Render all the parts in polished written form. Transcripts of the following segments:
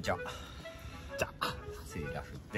じゃあセーラフです。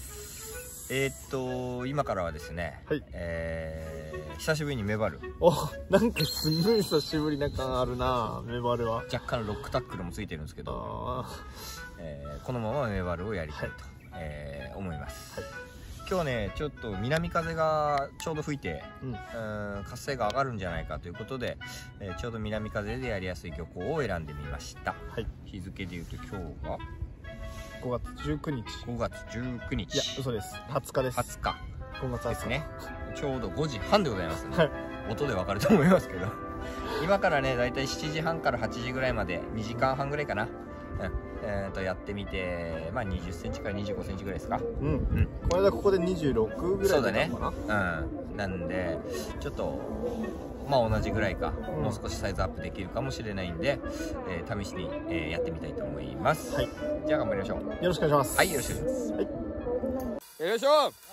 今からはですね、はい、久しぶりにメバル。 お、なんかすごい久しぶりな感あるな、メバルは。 若干ロックタックルもついてるんですけど、このままメバルをやりたいと、思います。はい、今日ね、ちょっと南風がちょうど吹いて、活性が上がるんじゃないかということで、ちょうど南風でやりやすい漁港を選んでみました。はい、日付でいうと今日が 5月19日。 5月19日。 いや、嘘です。20日です。 20日。 5月20日ですね。ちょうど5時半でございますね。はい、音でわかると思いますけど。今からね、だいたい7時半から8時ぐらいまで、2時間半ぐらいかな。やってみて、まあ20センチから25センチぐらいですか。 この間ここで26ぐらいだったのかな。 なんで、ちょっと、まあ同じぐらいか、もう少しサイズアップできるかもしれないんで、試しに、やってみたいと思います。はい。じゃあ頑張りましょう。 よろしくお願いします。 はい、よろしくお願いします。はい。よいしょ。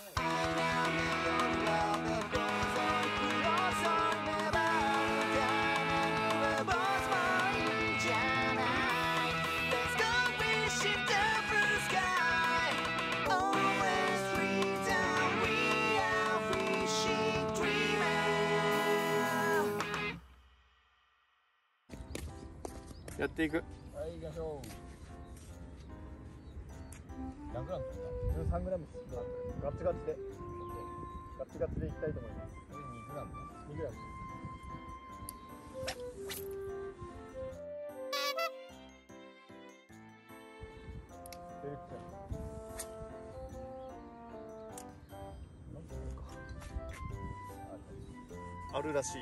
やっていく。 はい、行きましょう。何グラムですか ？13グラムです。ガチガチで。ガチガチでいきたいと思います。 これ2グラム。 2グラム。あるらしい。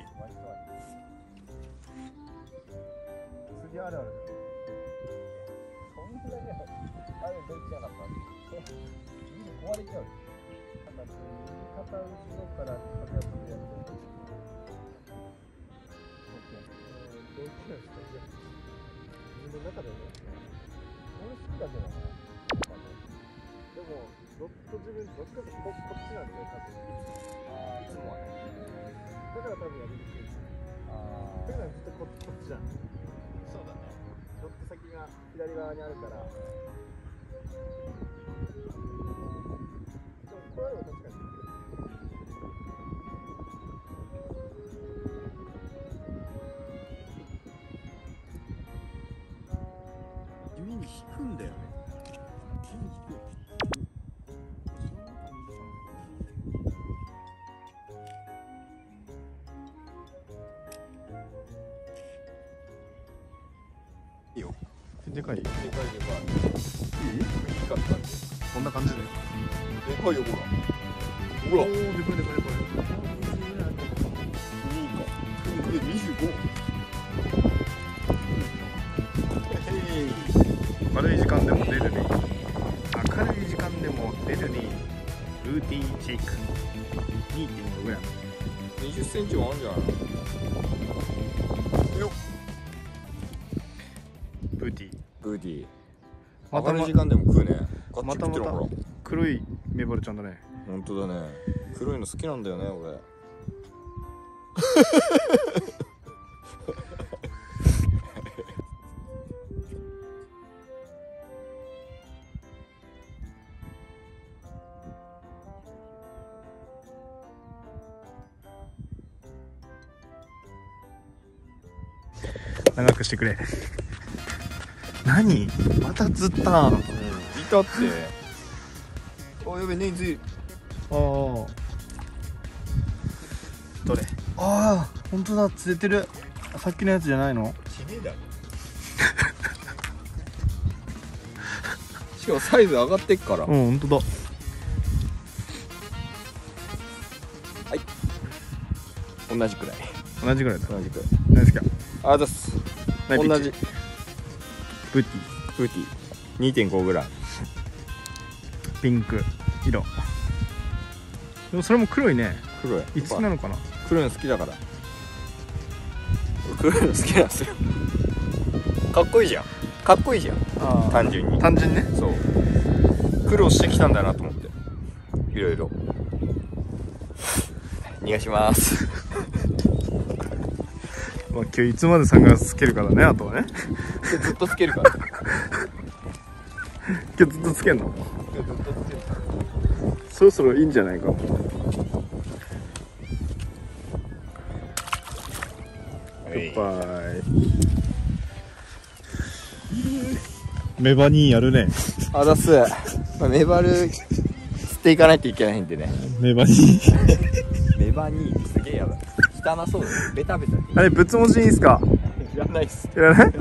次あるある。 そんなにあれどっちやなかった。壊れちゃう。 片後ろから片付けやって。どっちなんですか。自分の中でね。俺好きだけどな。でもどっちかってこっちなんで多分。いつもはね。だから多分やりにくい。だからずっとこっちじゃん。 そうだね。 ロック先が左側にあるから。でもこれは確かに。 指に引くんだよね。指に引く。いいよ。 でかい。 でかい。いい？大きかった。 こんな感じで。 でかいよ、ほら。ほら。 おお、でかい。 いいか。25。 明るい時間でも出るね。明るい時間でも出るね。ルーティンシェイク。2.5 グラム。 20センチはあるんじゃないの？よっ。 ブーティー。 ブーティー。明るい時間でも食うね。 また黒いメバルちゃんだね。 本当だね。黒いの好きなんだよね、俺。 長くしてくれ。何？また釣った。 いたって。あ、やべ、ねずい。 ああ。どれ？ああ、本当だ、釣れてる。さっきのやつじゃないの？ ちねえだろ。しかもサイズ上がってっから。 本当だ。 はい。同じくらい。 同じぐらいだ。 同じくらい。 何ですか？ あざす。同じ。 ブーティー。 ブーティー。2.5 グラム。 ピンク色。でもそれも黒いね。 黒い。 いつなのかな。 黒いの好きだから。黒いの好きなんですよ。かっこいいじゃん。かっこいいじゃん。単純に。 単純ね。 そう。苦労してきたんだなと思って。いろいろ。逃がします。 まあ今日いつまでサングラスつけるからね、あとはね。 ずっとつけるから。 今日ずっとつけんの？ ずっとつけてた。 そろそろいいんじゃないか。 はい、 バイ。メバニーやるね。 あざっす。まあ、メバル吸っていかないといけないんでね。 メバニー。 メバニーすげえやばい。汚そうだね。ベタベタ。 あれ、ぶつ文字いいんすか？ いらないっす。 いらない？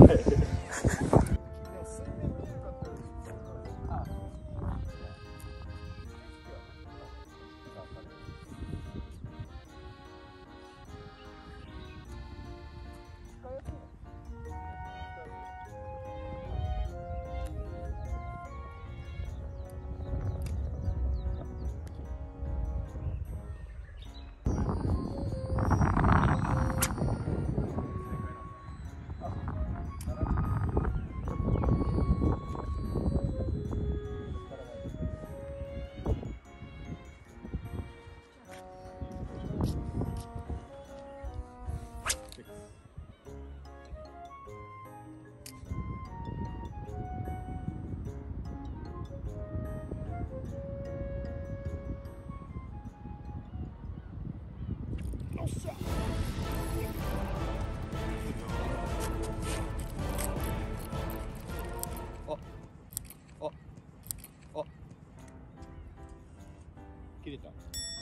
切れた。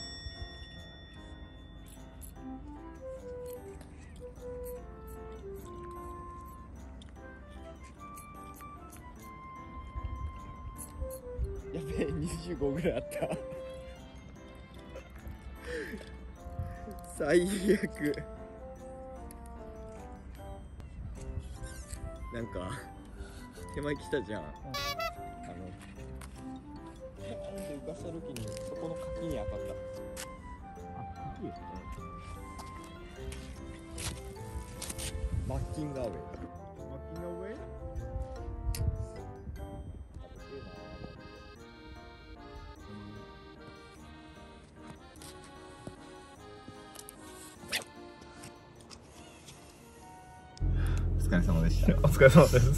やべえ、25ぐらいあった。最悪。なんか手前来たじゃん。ペーンって浮かした時にそこの柿に当たった。あ、柿？マッキンガーウェイ。 マッキンガーウェイ？ お疲れ様でした。 お疲れ様です。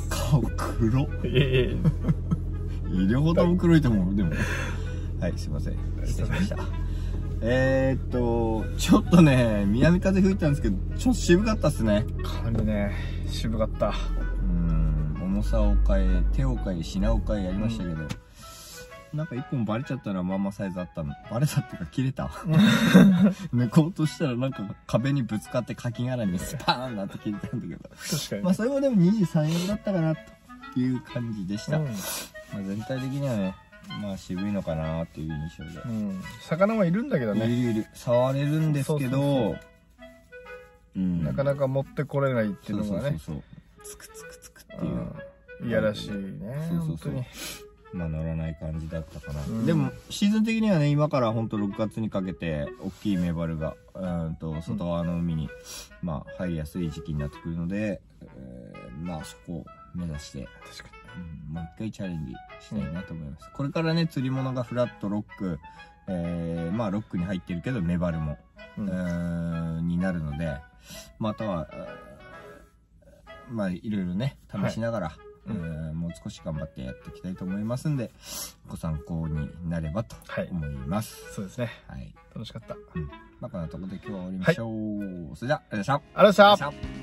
顔黒。 いえいえ。 医療ほども黒いと思う。でもはい、すいません、失礼しました。ちょっとね、南風吹いたんですけど、ちょっと渋かったっすね。 かなりね、渋かった。 重さを変え、手を変え、品を変えやりましたけど、なんか一本バレちゃったらまんまサイズあったの。バレたっていうか切れた。抜こうとしたらなんか壁にぶつかって柿殻にスパーンなって切れたんだけど。 確かに。 まあそれもでも23円だったかなという感じでした。まあ全体的にはね、まあ渋いのかなっていう印象で。 魚はいるんだけどね。 いる。触れるんですけど、 なかなか持ってこれないっていうのがね。 つくつくつくっていう。 いやらしいね。本当に。 まあ乗らない感じだったかな。でもシーズン的にはね、今からほんと6月にかけて大きいメバルが外側の海にまあ入りやすい時期になってくるので、まあそこを目指してもう一回チャレンジしたいなと思います。これからね、釣り物がフラットロック、まあロックに入ってるけどメバルもになるので、またはまあいろいろね試しながら、もう少し頑張ってやっていきたいと思いますんで、ご参考になればと思います。 そうですね。 はい。 楽しかった。 まあこんなところで今日は終わりましょう。それでは、ありがとうございました。 ありがとうございました。